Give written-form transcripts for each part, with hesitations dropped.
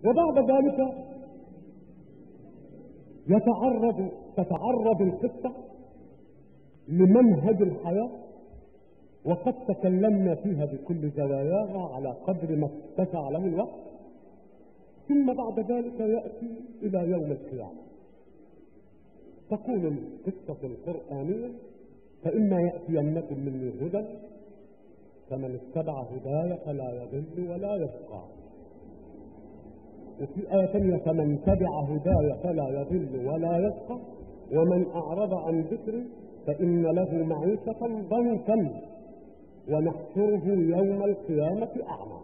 وبعد ذلك تتعرض القصة لمنهج الحياة، وقد تكلمنا فيها بكل زواياها على قدر ما اتسع له الوقت. ثم بعد ذلك يأتي إلى يوم القيامة، تقول القصة القرآنية: فإما يأتينكم مني هدى فمن اتبع هداي فلا يضل ولا يشقى. وفي آية ثانية: فمن تبع هداي فلا يضل ولا يشقى ومن أعرض عن ذكري فإن له معيشة ضنكا ونحشره يوم القيامة أعمى.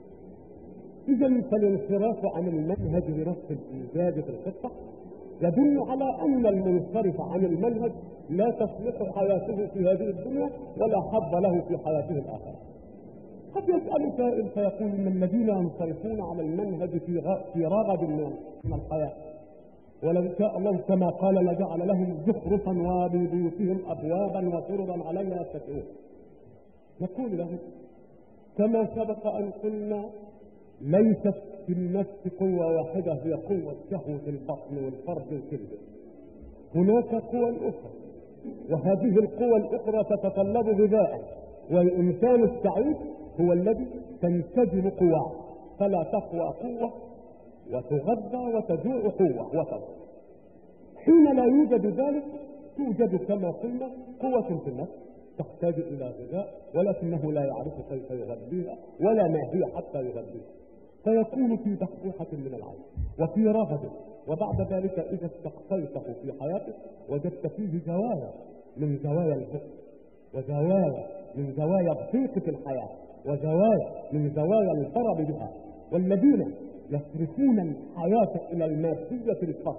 إذن فالانصراف عن المنهج بنص الإيجاد في القصة يدل على أن المنصرف عن المنهج لا تصلح حياته في هذه الدنيا ولا حظ له في حياته الآخرة. قد يسأل سائل فيقول إن الذين ينصرفون على المنهج في رغد من الحياة، ولو شاء الله كما قال لجعل لهم زخرفا وببيوتهم أبوابا وسررا عليها يتكئون. نقول له كما سبق أن قلنا: ليست في النفس قوة واحدة هي قوة شهوة البطن والفرج والكبد، هناك قوى أخرى، وهذه القوى الأخرى تتطلب غذاء، والإنسان السعيد هو الذي تنسجم قواه، فلا تقوى قوة وتغذى وتجوع قوة وتضر. حين لا يوجد ذلك توجد كما قلنا قوة في النفس تحتاج إلى غذاء، ولكنه لا يعرف كيف يغذيها ولا ما هي حتى يغذيها، فيكون في دحروحة من العين وفي رغد. وبعد ذلك إذا استقصيته في حياته وجدت فيه زوايا من زوايا الفقر، وزوايا من زوايا الضيق في الحياة، وزوايا من زوايا الضرب بها. والذين يصرفون الحياة إلى المادية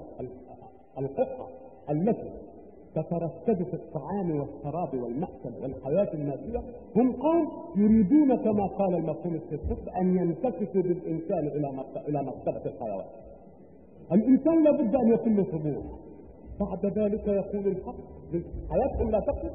القطعة التي تتركز في الطعام والشراب والمأكل والحياة المادية هم قوم يريدون كما قال المفهوم السياسي أن ينتكسوا بالإنسان إلى مرتبة الحيوان. الإنسان لابد أن يكون له طموح. بعد ذلك يقول الحق: حياتهم لا تقف.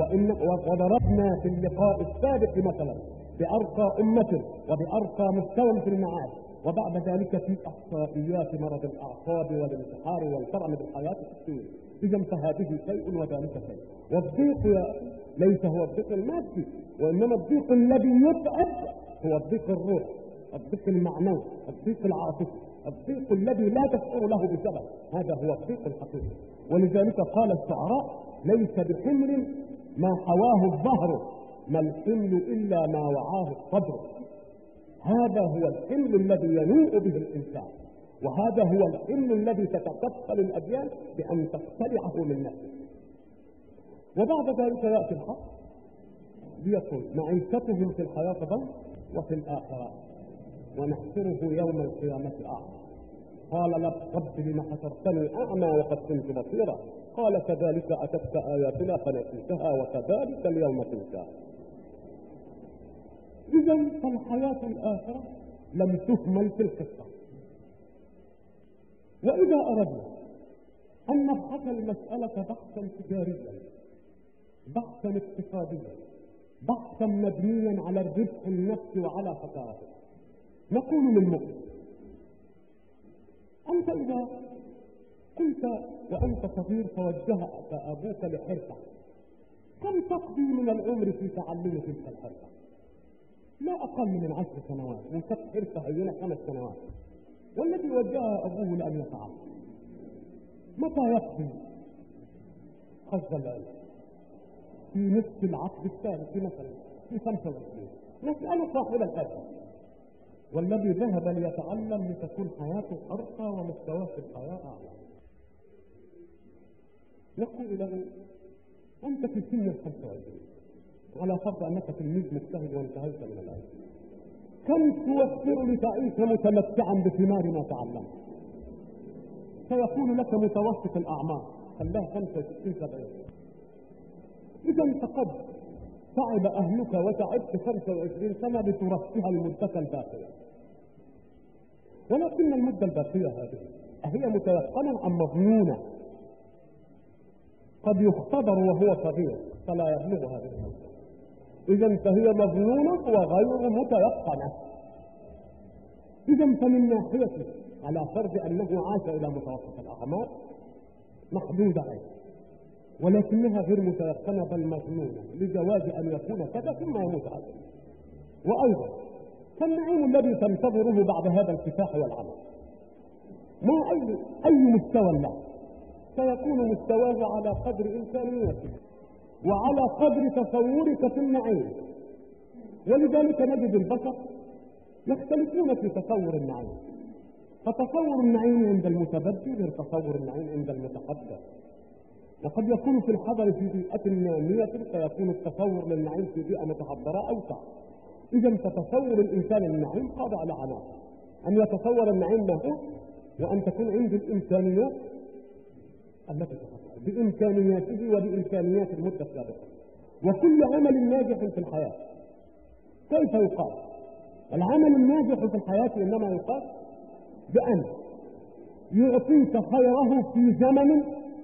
وضربنا في اللقاء السابق مثلا بأرقى أمة وبأرقى مستوى في المعاش، وبعد ذلك في إحصائيات مرض الأعصاب والانتحار والكرم بالحياة السورية. إذا فهذه شيء وذلك شيء. والضيق ليس هو الضيق المادي، وإنما الضيق الذي يتعب هو الضيق الروح، الضيق المعنوي، الضيق العاطفي، الضيق الذي لا تشعر له بسبب. هذا هو الضيق الحقيقي. ولذلك قال الشعراء: ليس بحمل ما حواه الظهر، ما الحمل إلا ما وعاه الصدر. هذا هو الحمل الذي ينوء به الإنسان، وهذا هو الحمل الذي تتكفل الأديان بأن تقتلعه من نفسه. وبعد ذلك يأتي الحق ليقول: معيشتهم في الحياة ضنك وفي الآخرة ونحشره يوم القيامة أعمى. قال: لا رب لم حشرتني أعمى وقد كنت بصيرا. قال: كذلك أتتك آياتنا فنسيتها وكذلك اليوم تنسى. إذن فالحياة الآخرة لم تهمل في القصة. وإذا أردنا أن نبحث المسألة بحثا تجاريا، بحثا اقتصاديا، بحثا مبنيا على الربح النفسي وعلى خسارته، نقول للمؤمن: أنت إذا كنت وأنت صغير فوجهك أبوك لحرفة، كم تقضي من العمر في تعلم تلك الحرفة؟ لا أقل من 10 سنوات، وكانت حرفة هينة 5 سنوات. والذي وجهها أبوه لأن يتعلم متى يقضي خذ العلم؟ في نصف العقد الثالث مثلا، في 25. نسأل صاحب الحرفة والذي ذهب ليتعلم لتكون حياته أرقى ومستواه في الحياة أعلى، نقول له: أنت في سن 25 على فرض أنك تلميذ مجتهد وانتهيت من العلم، كم توفر لتعيش متمتعا بثمار ما تعلمت؟ سيكون لك متوسط الأعمار خلاها 65-70. إذا فقد تعب أهلك وتعبت 25 سنة لترفها المدة الباقية. ولكن المدة الباقية هذه أهي متيقنة أم مظنونة؟ قد يختبر وهو صغير فلا يبلغ هذه المدة، إذا فهي مظنونة وغير متيقنة. إذا فمن ناحيته على فرض أنه عاش إلى متوسط الأعمار محدودة أيضا، ولكنها غير متيقنة بل مظنونة لجواز أن يكون كذا ثم يموت عليه. وأيضا فالنعيم الذي تنتظره بعد هذا الكفاح والعمل ما أي مستوى له، سيكون مستواه على قدر إمكانياتك وعلى قدر تصورك في النعيم. ولذلك نجد البشر يختلفون في تصور النعيم، فتصور النعيم عند المتبدل غير تصور النعيم عند المتقدم، وقد يكون في الحضر في بيئة نامية فيكون التصور للنعيم في بيئة متحضرة أوسع. إذا فتصور الإنسان النعيم خاضع على عناصر: أن يتصور النعيم ما هو، وأن تكون عنده الإمكانيات التي تتصور بإمكانياته وبإمكانيات المدة السابقة. وكل عمل ناجح في الحياة كيف يقال؟ العمل الناجح في الحياة إنما يقال بأن يعطيك خيره في زمن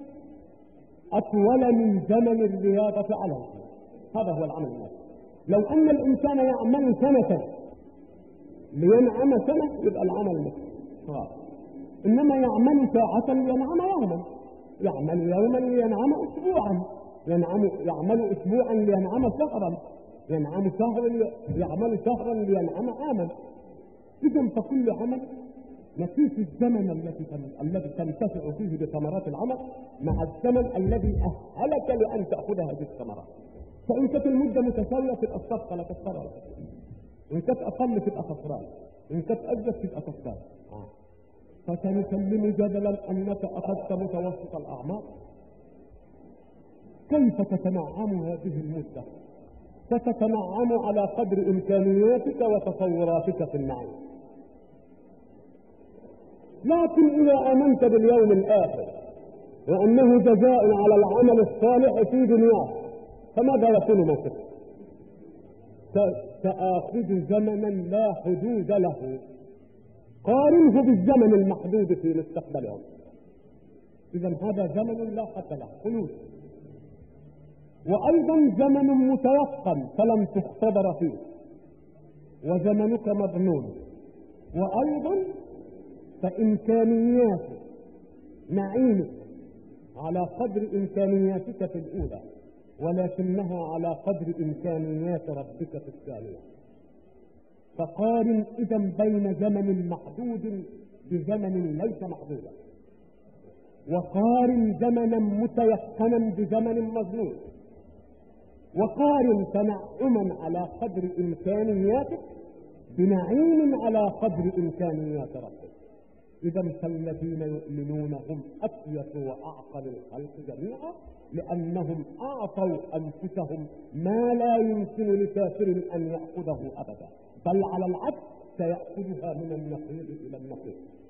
أطول من زمن الرياضة على الحياة. هذا هو العمل الناجح. لو أن الإنسان يعمل سنة لينعم سنة يبقى العمل ناجح. إنما يعمل ساعة لينعم يوما، يعمل يوما لينعم أسبوعا، يعمل أسبوعا لينعم شهرا، يعمل شهرا لينعم عاما. إذا فكل عمل نقيس الزمن الذي تنتفع فيه بثمرات العمل مع الزمن الذي أهلك لأن تأخذ هذه الثمرات. فإن كانت المدة متساوية تبقى الصفقة لا تخسر، إن كانت أقل تبقى خسران، إن كانت أجل تبقى خسران. فسنسلم جدلا أنك أخذت متوسط الأعمار، كيف تتنعم هذه المدة؟ ستتنعم على قدر إمكانياتك وتصوراتك في النعيم. لكن إذا آمنت باليوم الآخر وأنه جزاء على العمل الصالح في دنياه فماذا يكون موقفك؟ سآخذ زمنا لا حدود له، قارنه بالزمن المحدود في مستقبلهم. إذا هذا زمن لا حد له، خلود. وأيضا زمن متيقن فلم تختبر فيه، وزمنك مظنون. وأيضا فإمكانيات نعيمك على قدر إمكانياتك في الأولى، ولكنها على قدر إمكانيات ربك في الثانية. فقارن إذا بين زمن محدود بزمن ليس محدودا، وقارن زمنا متيقنا بزمن مظنون، وقارن تنعما على قدر إمكانياتك بنعيم على قدر إمكانيات ربك. إذا فالذين يؤمنون هم أكيس وأعقل الخلق جميعا، لأنهم أعطوا أنفسهم ما لا يمكن لكافر أن يأخذه أبدا، بل على العكس سيأخذها من النقيض إلى النقيض.